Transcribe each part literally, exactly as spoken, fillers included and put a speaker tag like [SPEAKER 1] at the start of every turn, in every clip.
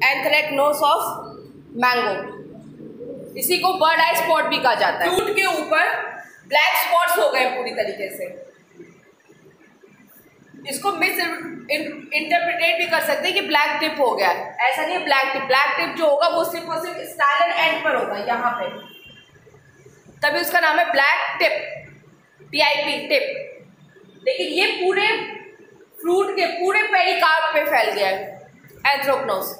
[SPEAKER 1] Anthracnose of mango. इसी को bird आई spot भी कहा जाता है। फ्रूट के ऊपर ब्लैक स्पॉट्स हो गए पूरी तरीके से। इसको मिस इंटरप्रिटेट भी कर सकते हैं कि ब्लैक टिप हो गया। ऐसा नहीं है ब्लैक टिप। ब्लैक टिप जो होगा वो सिर्फ और सिर्फ स्टाइलन एंड पर होगा, यहाँ पे, तभी उसका नाम है black tip, T I P tip. लेकिन ये पूरे फ्रूट के पूरे पेरिकार्प पे फैल गया है एंथ्रेक्नोज,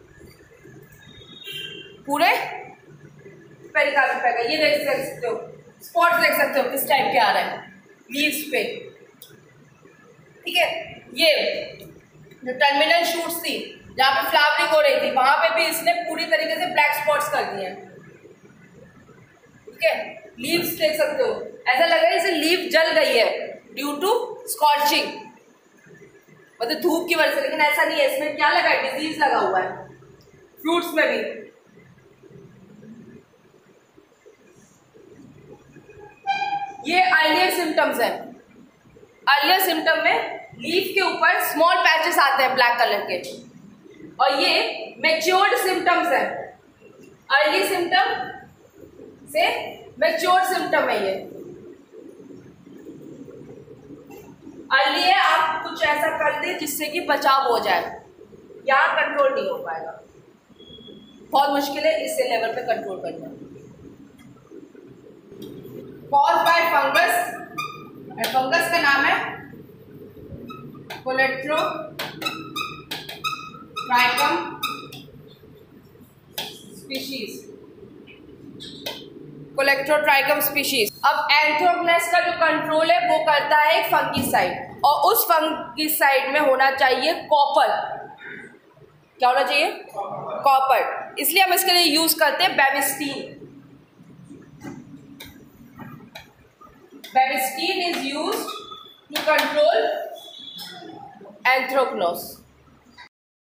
[SPEAKER 1] पूरे पेरिकार्प पे फैल गया। ये देख सकते हो, स्पॉट्स देख सकते हो किस टाइप के आ रहे हैं लीव्स पे, ठीक है। ये जो टर्मिनल शूट्स थी जहाँ पे फ्लावरिंग हो रही थी, वहां पे भी इसने पूरी तरीके से ब्लैक स्पॉट्स कर दिए हैं, ठीक है। लीव्स देख सकते हो, ऐसा लग रहा है जैसे लीव जल गई है ड्यू टू स्कॉर्चिंग, मतलब धूप की वजह से। लेकिन ऐसा नहीं है, इसमें क्या लगा है, डिजीज लगा हुआ है फ्रूट्स में भी। ये अर्लियर सिम्टम्स है। अर्लियर सिम्टम में लीफ के ऊपर स्मॉल पैचेस आते हैं ब्लैक कलर के, और ये मैच्योर्ड सिम्टम्स है। अर्ली सिम्टम से मैच्योर्ड सिम्टम है ये। अर्ली है, आप कुछ ऐसा कर दे जिससे कि बचाव हो जाए, यहाँ कंट्रोल नहीं हो पाएगा, बहुत मुश्किल है इससे लेवल पे कंट्रोल करना। कॉज बाय फंगस, फंगस का नाम है colletotrichum species, colletotrichum species. अब एंथ्रेक्नोज का जो कंट्रोल है वो करता है एक फंगिसाइड, और उस फंगिसाइड में होना चाहिए कॉपर। क्या होना चाहिए? कॉपर। इसलिए हम इसके लिए यूज करते हैं Bavistin. Bavistin is used to control anthracnose.